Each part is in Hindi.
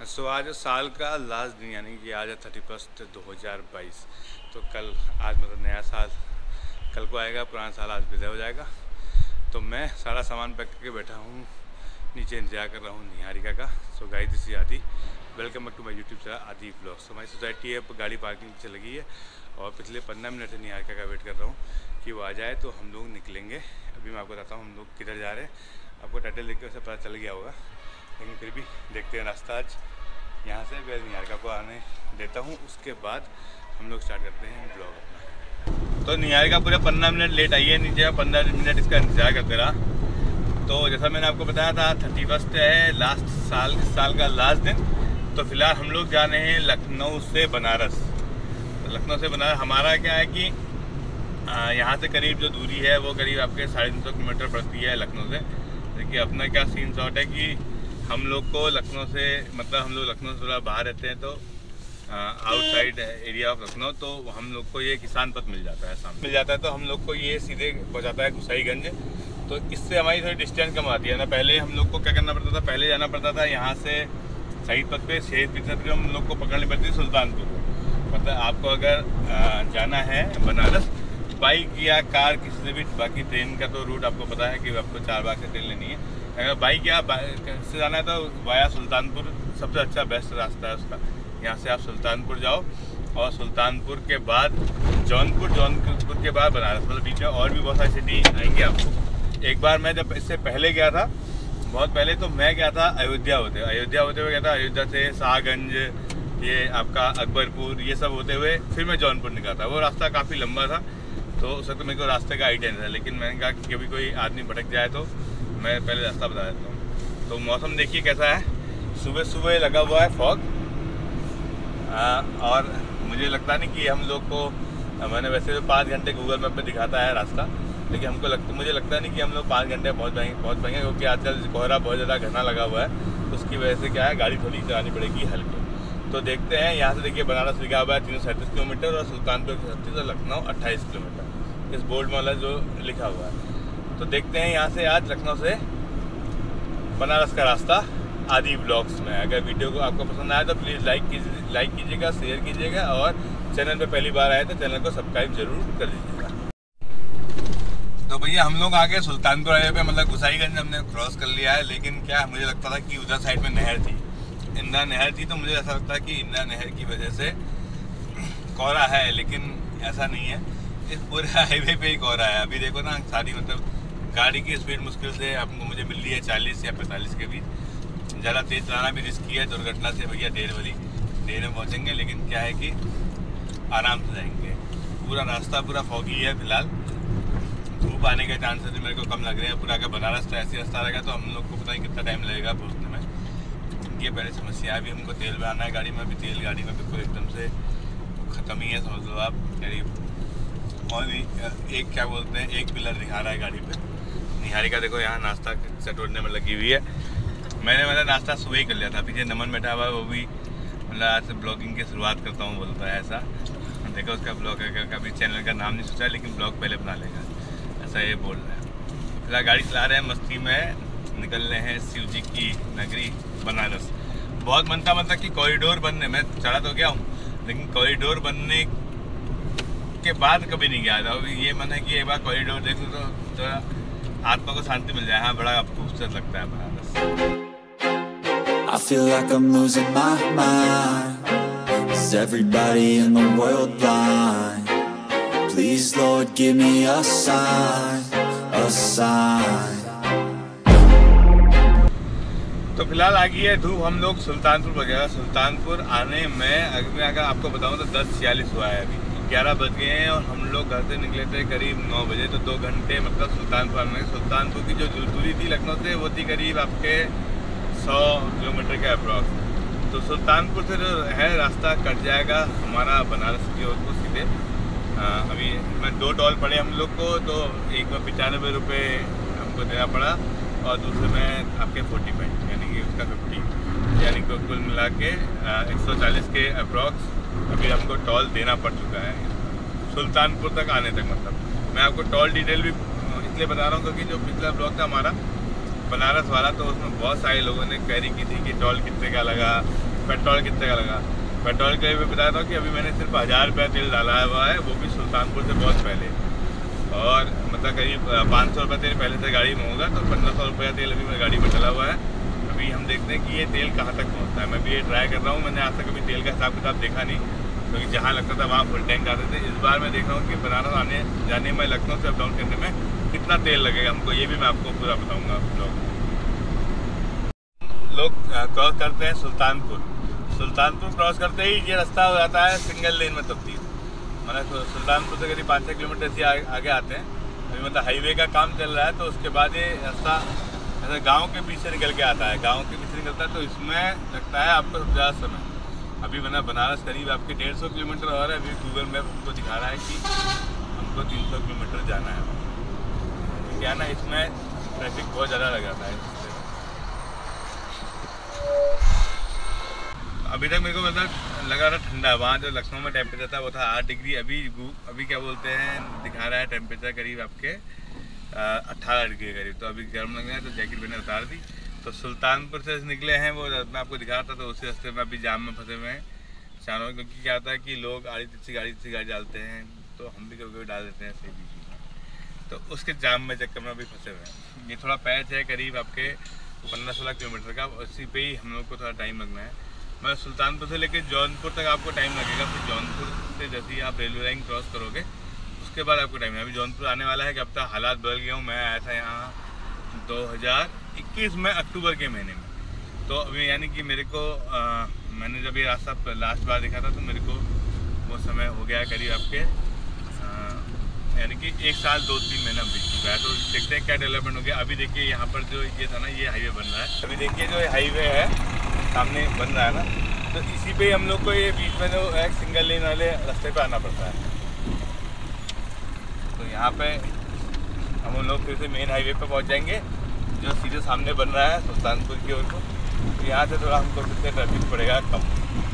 सो आज साल का लास्ट दिन यानी कि आज है 31 2022। तो कल आज मतलब नया साल कल को आएगा, पुराना साल आज विदा हो जाएगा। तो मैं सारा सामान पैक करके बैठा हूँ नीचे, इंतजार कर रहा हूँ निहारिका का। So guys this is Adi, welcome back to my YouTube channel Adi vlogs. हमारी सोसाइटी है, गाड़ी पार्किंग नीचे लगी है और पिछले 15 मिनट से निहारिका का वेट कर रहा हूँ कि वो आ जाए तो हम लोग निकलेंगे। अभी मैं आपको बताता हूँ हम लोग किधर जा रहे हैं। आपको टाइटल देख के वैसे पता चल गया होगा, लेकिन फिर भी देखते हैं रास्ता। आज यहाँ से मैं निहारिका को आने देता हूँ, उसके बाद हम लोग स्टार्ट करते हैं ब्लॉग अपना। तो निहारिका पूरे 15 मिनट लेट आई है नीचे, 15 मिनट इसका इंतजार करते रहा। तो जैसा मैंने आपको बताया था 31 है लास्ट साल, इस साल का लास्ट दिन। तो फिलहाल हम लोग जा रहे हैं लखनऊ से बनारस। तो लखनऊ से बनारस हमारा क्या है कि यहाँ से करीब जो दूरी है वो करीब आपके 350 किलोमीटर पड़ती है लखनऊ से। देखिए अपना क्या सीन शॉट है कि हम लोग को लखनऊ से मतलब हम लोग लखनऊ से थोड़ा बाहर रहते हैं, तो आउटसाइड एरिया ऑफ लखनऊ, तो हम लोग को ये किसान पथ मिल जाता है, सामने मिल जाता है। तो हम लोग को ये सीधे पहुँचाता है गुसाईगंज। तो इससे हमारी थोड़ी डिस्टेंस कम आती है ना। पहले हम लोग को क्या करना पड़ता था, पहले जाना पड़ता था यहाँ से शहीद पथ पे, शहीद पथ पे हम लोग को पकड़नी पड़ती है सुल्तानपुर। मतलब आपको अगर जाना है बनारस बाइक या कार किसी से भी, बाकी ट्रेन का तो रूट आपको पता है कि आपको 4 बाग से ट्रेन लेनी है। अगर बाइक या से जाना है तो वाया सुल्तानपुर सबसे अच्छा बेस्ट रास्ता है उसका। यहाँ से आप सुल्तानपुर जाओ और सुल्तानपुर के बाद जौनपुर, जौनपुर के बाद बनारस। मतलब बीच में और भी बहुत सारी सिटी आएंगी आपको। एक बार मैं जब इससे पहले गया था, बहुत पहले, तो मैं गया था अयोध्या होते हुए गया था। अयोध्या से शाहगंज, ये आपका अकबरपुर, ये सब होते हुए फिर मैं जौनपुर निकला था। वो रास्ता काफ़ी लंबा था, तो उस वक्त मेरे को रास्ते का आइडिया नहीं था। लेकिन मैंने कहा कि कभी कोई आदमी भटक जाए तो मैं पहले रास्ता बता देता हूँ। तो मौसम देखिए कैसा है, सुबह सुबह लगा हुआ है फॉग। और मुझे लगता नहीं कि हम लोग को, मैंने वैसे तो 5 घंटे गूगल मैप पे दिखाता है रास्ता, लेकिन मुझे लगता नहीं कि हम लोग 5 घंटे पहुँच पाएंगे, क्योंकि आजकल कोहरा बहुत ज़्यादा घना लगा हुआ है। उसकी वजह से क्या है, गाड़ी थोड़ी चलानी पड़ेगी हल्की। तो देखते हैं। यहाँ से देखिए बनारस लिखा हुआ है 337 किलोमीटर और सुल्तानपुर 36 और लखनऊ 28 किलोमीटर, इस बोर्ड में वाला जो लिखा हुआ है। तो देखते हैं यहाँ से आज लखनऊ से बनारस का रास्ता आदि ब्लॉग्स में। अगर वीडियो को आपको पसंद आया तो प्लीज़ लाइक कीजिएगा, शेयर कीजिएगा, और चैनल पे पहली बार आए तो चैनल को सब्सक्राइब जरूर कर दीजिएगा। तो भैया हम लोग आगे सुल्तानपुर हाईवे पे, मतलब गुसाईगंज हमने क्रॉस कर लिया है। लेकिन क्या मुझे लगता था कि उधर साइड में नहर थी, इंदिरा नहर थी, तो मुझे ऐसा लगता है कि इंदिरा नहर की वजह से कोहरा है, लेकिन ऐसा नहीं है। इस पूरे हाईवे पे ही कोहरा है। अभी देखो ना, सारी मतलब गाड़ी की स्पीड मुश्किल से आपको मुझे मिल रही है 40 या 45 के बीच। ज़्यादा तेज़ चलाना भी रिस्की है, दुर्घटना से भैया देर में पहुँचेंगे। लेकिन क्या है कि आराम से जाएंगे। पूरा रास्ता पूरा फॉगी है फिलहाल, धूप आने के चांसेस मेरे को कम लग रहे हैं। पूरा अगर बनारस का ऐसे रास्ता रहेगा तो हम लोग को पता नहीं कितना टाइम लगेगा पहुँचने में। ये पहले समस्या है। अभी हमको तेल भराना है गाड़ी में, अभी तेल गाड़ी में बिल्कुल एकदम से ख़त्म ही है, समझ लो आप। करीब और भी एक क्या बोलते हैं, 1 पिलर दिखा रहा है गाड़ी पे। निहारिका देखो यहाँ नाश्ता चटोरने में लगी हुई है। मैंने मतलब नाश्ता सुबह ही कर लिया था। पीछे नमन बैठा हुआ है, वो भी मतलब आज से ब्लॉगिंग की शुरुआत करता हूँ बोलता है ऐसा। देखो उसका ब्लॉग है, कभी चैनल का नाम नहीं सोचा, लेकिन ब्लॉग पहले बना लेगा, ऐसा ये बोल रहा है। फिलहाल गाड़ी चला रहे हैं, मस्ती में निकल रहे हैं शिव जी की नगरी बनारस। बहुत मन था कि कॉरिडोर बनने, मैं चला तो गया हूँ, लेकिन कॉरिडोर बनने के बाद कभी नहीं गया था। ये मन है कि एक बार कॉरिडोर देख लो तो आत्मा को शांति मिल जाए। हाँ, बड़ा खूबसूरत लगता है Banaras. I feel like I'm losing my mind. Is everybody in the world blind? Please Lord give me a sign, a sign. तो फिलहाल आ गई है धूप, हम लोग सुल्तानपुर वगैरह। सुल्तानपुर आने में अगर आपको बताऊं तो 10:46 हुआ है, अभी 11 बज गए हैं। और हम लोग घर से निकले थे करीब 9 बजे, तो 2 घंटे मतलब सुल्तानपुर आने में। सुल्तानपुर की जो दूरी थी लखनऊ से, वो थी करीब आपके 100 किलोमीटर के अप्रॉक्स। तो सुल्तानपुर से जो है रास्ता कट जाएगा हमारा बनारस की ओर को सीधे। अभी मैं 2 टोल पड़े हम लोग को, तो एक में 95 रुपये हमको देना पड़ा और दूसरे में आपके 45, यानी कि उसका 50, यानी कि कुल मिला के 140 के अप्रॉक्स अभी हमको टोल देना पड़ चुका है सुल्तानपुर तक आने तक। मतलब मैं आपको टोल डिटेल भी इसलिए बता रहा हूँ क्योंकि जो पिछला ब्लॉग था हमारा बनारस वाला, तो उसमें बहुत सारे लोगों ने क्वेरी की थी कि टोल कितने का लगा, पेट्रोल कितने का लगा। पेट्रोल के लिए मैं बताता हूँ कि अभी मैंने सिर्फ 1000 रुपया तेल डाला हुआ है, वो भी सुल्तानपुर से बहुत पहले, और मतलब करीब 500 रुपये तेल पहले से गाड़ी में होगा, तो 1500 रुपया तेल अभी मेरी गाड़ी में डला हुआ है। अभी हम देखते हैं कि ये तेल कहाँ तक पहुँचता है। मैं भी ये ट्राई कर रहा हूँ, मैंने आज तक कभी तेल का हिसाब किताब देखा नहीं, क्योंकि जहाँ लगता था वहाँ फुल टैंक आते थे। इस बार मैं देख रहा हूँ कि बनारस आने जाने में, लखनऊ से अप डाउन करने में कितना तेल लगेगा हमको, ये भी मैं आपको पूरा बताऊँगा। लोग क्रॉस करते हैं सुल्तानपुर क्रॉस करते ही ये रास्ता हो जाता है सिंगल लेन में तब्दील। मतलब सुल्तानपुर से करीब 5-6 किलोमीटर से आगे आते हैं। अभी मतलब हाईवे का काम चल रहा है, तो उसके बाद ये रास्ता ऐसे गांव के बीच से निकल के आता है, गांव के बीच से निकलता है, तो इसमें लगता है आपको सबसे ज़्यादा समय। अभी मतलब बनारस करीब आपके 150 किलोमीटर और है। अभी गूगल मैप हमको दिखा रहा है कि हमको 300 किलोमीटर जाना है। क्या ना, इसमें ट्रैफिक बहुत ज़्यादा लग जाता है। अभी तक मेरे को मतलब लगा रहा ठंडा, वहाँ जो लखनऊ में टेम्परेचर था वो था 8 डिग्री, अभी क्या बोलते हैं दिखा रहा है टेम्परेचर करीब आपके 18 डिग्री के करीब। तो अभी गर्म लग रहा है, तो जैकेट मैंने उतार दी। तो सुल्तानपुर से निकले हैं, वो मैं आपको दिखा रहा था, तो उसी रास्ते में अभी जाम में फंसे हुए हैं चारों। क्योंकि क्या होता है कि लोग आड़ी तिरछी गाड़ी डालते हैं, तो हम भी कभी डाल देते हैं सही बीच में, तो उसके जाम में चक्कर में अभी फंसे हुए हैं। ये थोड़ा पैच है करीब आपके 15-16 किलोमीटर का, उसी पे ही हम लोग को थोड़ा टाइम लगना है। मैं सुल्तानपुर से लेकर जौनपुर तक आपको टाइम लगेगा। फिर जौनपुर से जैसे ही आप रेलवे लाइन क्रॉस करोगे उसके बाद आपको टाइम है। अभी जौनपुर आने वाला है कि अब तक हालात बदल गए हूँ। मैं आया था यहाँ 2021 में अक्टूबर के महीने में, तो अभी यानी कि मेरे को मैंने जब ये रास्ता लास्ट बार देखा था, तो मेरे को वो समय हो गया करीब आपके यानी कि 1 साल 2-3 महीना बीत चुका है। तो देखते हैं क्या डेवलपमेंट हो गया। अभी देखिए यहाँ पर जो ये था ना, ये हाईवे बन रहा है। अभी देखिए जो हाईवे है सामने बन रहा है ना, तो इसी पे हम लोग को ये बीच में जो एक सिंगल लेन वाले रास्ते पे आना पड़ता है। तो यहाँ पे हम लोग फिर से मेन हाईवे पे पहुँच जाएंगे, जो सीधे सामने बन रहा है सुल्तानपुर की ओर को। तो यहाँ से थोड़ा हमको फिर से ट्रैफिक पड़ेगा कम।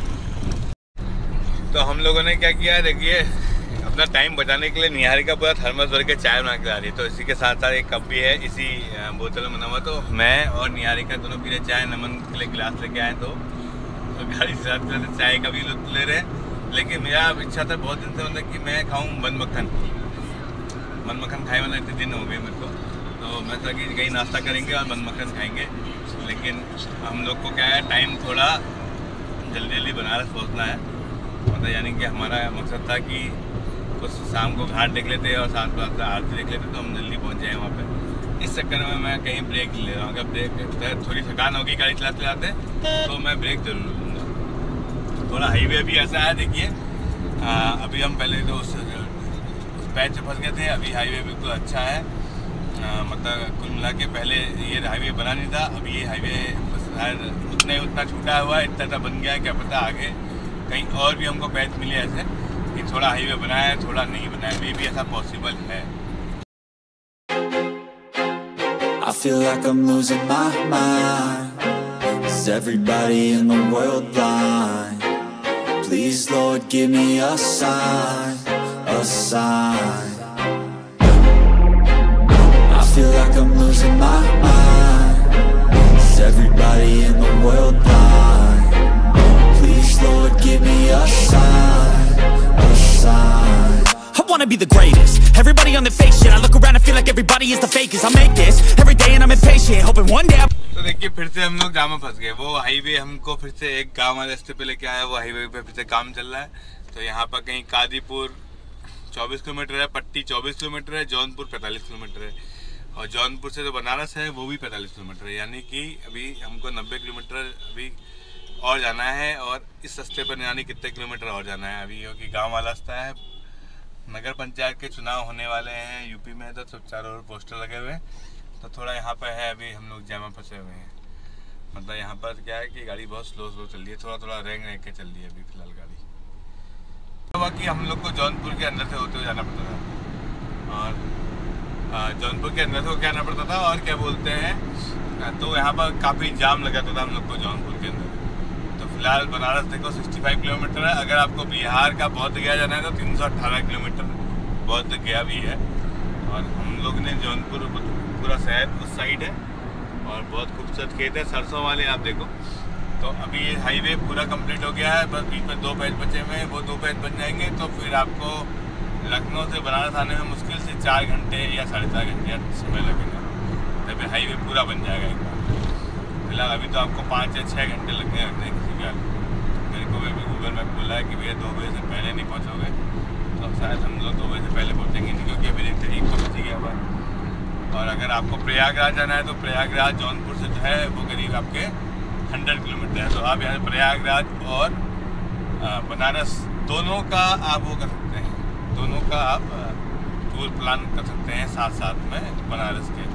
तो हम लोगों ने क्या किया, देखिए अपना टाइम बचाने के लिए निहारी का पूरा थर्मस भर के चाय बना के ला रही है। तो इसी के साथ साथ एक कप भी है, इसी बोतल में नमक। तो मैं और निहारी का दोनों पी रहे चाय, नमन के लिए गिलास लेके आए, तो गाड़ी से साथ चाय का भी लुत्फ ले रहे हैं। लेकिन मेरा इच्छा था बहुत दिन से मतलब कि मैं खाऊँ बन मक्खन खाए, मतलब इतने दिन हो गए मेरे को। तो मैं सोचा कि कहीं नाश्ता करेंगे और बन मक्खन खाएँगे। लेकिन हम लोग को क्या है, टाइम थोड़ा जल्दी बनारस पहुँचना है। मतलब यानी कि हमारा मकसद था कि कुछ शाम को घाट देख लेते और साथ में आरती देख लेते, तो हम जल्दी पहुंच जाए वहाँ पे। इस चक्कर में मैं कहीं ब्रेक ले रहा हूँ। अगर ब्रेक थोड़ी थकान होगी गाड़ी चलाते तो मैं ब्रेक जरूर लूँगा। थोड़ा हाईवे भी ऐसा है, देखिए अभी हम पहले तो उस पैच से फंस गए थे। अभी हाईवे बिल्कुल अच्छा है। मतलब कुल मिला के पहले ये हाईवे बना नहीं था, अभी ये हाईवे उतना छूटा हुआ है, इतना बन गया है। क्या पता आगे कहीं और भी हमको पैच मिले ऐसे कि थोड़ा हाईवे बनाया है, थोड़ा नहीं बनाया, मे भी ऐसा पॉसिबल है। I feel like I'm losing my mind. Is everybody in the world blind? Please Lord give me a sign, a sign. I feel like I'm losing my mind. Is everybody in the world blind? Please Lord give me a sign, a sign. I wanna be the greatest. Everybody on the fake shit. I look around and feel like everybody is the fakest. I make this every day and I'm impatient, hoping one day तो देखिए फिर से हम लोग जाम में फंस गए। वो हाईवे हमको फिर से एक गांव वाले रास्ते पे लेके आया। वो हाईवे पे फिर से काम चल रहा है। तो यहाँ पर कहीं कादीपुर 24 किलोमीटर है, पट्टी 24 किलोमीटर है, जौनपुर 45 किलोमीटर है, और जौनपुर से जो बनारस है वो भी 45 किलोमीटर है। यानी कि अभी हमको 90 किलोमीटर अभी और जाना है। और इस रास्ते पर यानी कितने किलोमीटर और जाना है अभी, क्योंकि गाँव वाला रास्ता है। नगर पंचायत के चुनाव होने वाले हैं यूपी में, तो सब चारों ओर पोस्टर लगे हुए हैं। तो थोड़ा यहाँ पर है, अभी हम लोग जाम में फंसे हुए हैं। मतलब यहाँ पर क्या है कि गाड़ी बहुत स्लो चल रही है, थोड़ा रेंग के चल रही है अभी फिलहाल गाड़ी। बाकी हम लोग को जौनपुर के अंदर से होते हुए जाना पड़ता था, और जौनपुर के अंदर से होकर आना पड़ता था। और क्या बोलते हैं, तो यहाँ पर काफ़ी जाम लगा था हम लोग को जौनपुर के अंदर। तो फिलहाल बनारस देखो 65 किलोमीटर है। अगर आपको बिहार का बौद्ध गया जाना है तो 318 किलोमीटर बौद्ध गया भी है। और हम लोग ने जौनपुर पूरा शहर उस साइड है, और बहुत खूबसूरत खेत है सरसों वाले। आप देखो तो अभी ये हाईवे पूरा कंप्लीट हो गया है, बस बीच में 2 पैच बचे हुए हैं, वो 2 पैच बन जाएंगे तो फिर आपको लखनऊ से बनारस आने में मुश्किल से 4 घंटे या 4.5 घंटे समय लगेगा, तभी हाईवे पूरा बन जाएगा एक बार। फिलहाल अभी तो आपको 5 या 6 घंटे लगने हैं किसी भी हाल। मेरे को भी गूगल मैप बोला है कि भैया 2 बजे से पहले नहीं पहुँचोगे, तो शायद हम लोग 2 बजे से पहले पहुँचेंगे नहीं, क्योंकि अभी देखते हैं 1 तो बच ही गया हुआ। और अगर आपको प्रयागराज जाना है तो प्रयागराज जौनपुर से जो है वो करीब आपके 100 किलोमीटर है, तो आप यहाँ प्रयागराज और बनारस दोनों का आप वो कर सकते हैं, दोनों का आप टूर प्लान कर सकते हैं साथ साथ में बनारस के।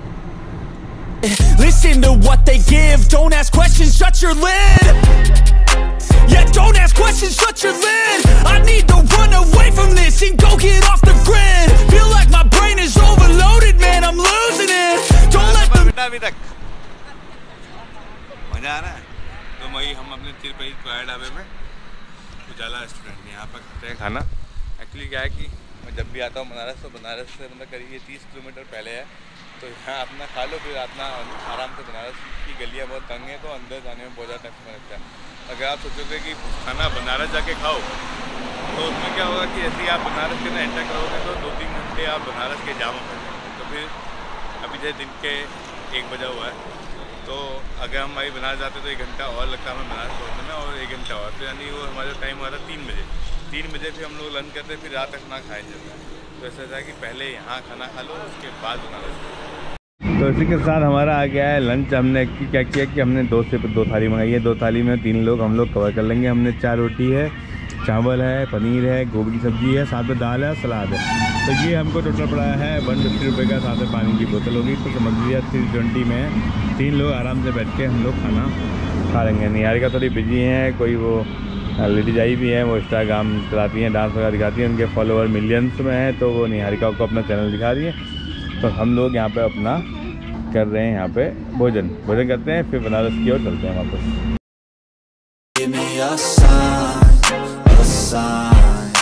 Listen to what they give, don't ask questions, shut your lid. Yeah, don't ask questions, shut your lid. I need to run away from this and go get off the grid. Feel like my brain is overloaded, man, I'm losing it. Don't let them... अभी तक मज़ा आ रहा है। तो वही हम अपने तिरुपति पुराने ढाबे में उजाला रेस्टोरेंट यहाँ पर खाते हैं खाना। एक्चुअली क्या है कि मैं जब भी आता हूँ बनारस, तो बनारस से मतलब करीब 30 किलोमीटर पहले है, तो यहाँ अपना खा लो, फिर अपना आराम से। बनारस की गलियाँ बहुत तंग हैं, तो अंदर जाने में बहुत ज़्यादा टाइम लगता है। अगर आप सोचोगे कि खाना बनारस जाके खाओ, तो उसमें क्या होगा कि जैसे ही आप बनारस के अंदर एंटर करोगे तो 2-3 घंटे आप बनारस के जाम हो जाएंगे। तो फिर अभी जैसे दिन के 1 बजा हुआ है, तो अगर हम भाई बनारस जाते तो 1 घंटा और लगता है हमें बनारस पहुँचने में, और 1 घंटा और, तो यानी वो हमारा टाइम हुआ था 3 बजे। 3 बजे फिर हम लोग लंच करते, फिर रात तक ना खाए चलता है। तो ऐसा था कि पहले यहाँ खाना खा लो, उसके बाद बनारस। तो इसी के साथ हमारा आ गया है लंच। हमने क्या किया कि हमने 2 थाली मंगाई है। 2 थाली में 3 लोग हम लोग कवर कर लेंगे। हमने 4 रोटी है, चावल है, पनीर है, गोभी की सब्ज़ी है, साथ में दाल है, सलाद है। तो ये हमको टोटल पड़ा है 150 रुपये का, साथ में पानी की बोतल होगी। तो समझ लीजिए 320 में 3 लोग आराम से बैठ के हम लोग खाना खा लेंगे। निहारिका थोड़ी बिजी हैं, कोई वो लेडीज आई भी हैं, वो इंस्टाग्राम चलाती हैं, डांस वगैरह दिखाती हैं, उनके फॉलोअर मिलियंस में हैं, तो वो निहारिका को अपना चैनल दिखा रही है। तो हम लोग यहाँ पे अपना कर रहे हैं, यहाँ पे भोजन करते हैं, फिर बनारस की ओर चलते हैं वापस। Give me a sign, a sign.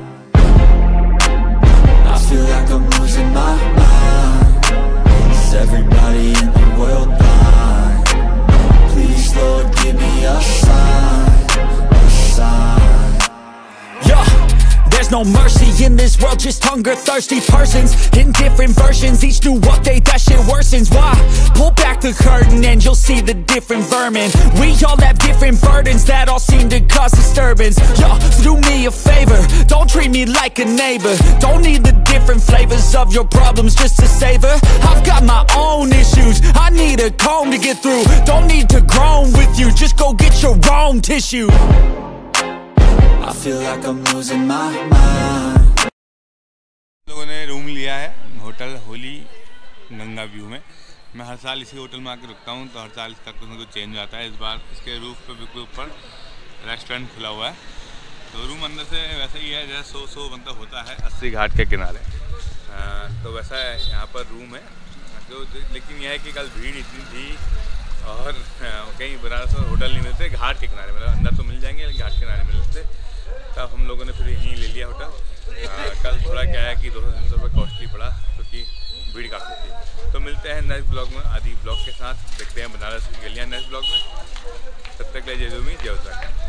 I feel like I'm losing my mind. Is everybody in the world blind? Please, Lord, give me a sign, a sign. Yeah, there's no mercy in this world, just hunger-thirsty persons in different versions. Each new update, that shit worsens. Why? Pull back the curtain and you'll see the different vermin. We all have different burdens that all seem to cause disturbance. Yo, so do me a favor, don't treat me like a neighbor. Don't need the different flavors of your problems just to savor. I've got my own issues, I need a comb to get through. Don't need to groan with you, just go get your own tissue. I feel like I'm losing my mind. लोगों ने रूम लिया है होटल होली गंगा व्यू में। मैं हर साल इसी होटल में आकर रुकता हूँ, तो हर साल इसका कुछ ना कुछ चेंज आता है। इस बार इसके रूफ पे बिल्कुल ऊपर रेस्टोरेंट खुला हुआ है, तो रूम अंदर से वैसे ही है जैसे 100 मतलब होता है 80 घाट के किनारे। तो वैसा है यहाँ पर रूम है। तो लेकिन यह है कि कल भीड़ इतनी थी और कहीं बनारस में होटल नहीं मिलते घाट के किनारे, मतलब अंदर तो मिल जाएंगे लेकिन घाट के किनारे मिल सकते। तब हम लोगों ने फिर यहीं ले लिया होटल। कल थोड़ा क्या है कि 200-300 रुपये कॉस्टली पड़ा, क्योंकि भीड़ काफ़ी थी। तो मिलते हैं नेक्स्ट ब्लॉग में, आदि ब्लॉग के साथ। देखते हैं बनारस की गलियाँ नेक्स्ट ब्लॉग में। तब तक ले जय भीम, जय उत्तराखंड।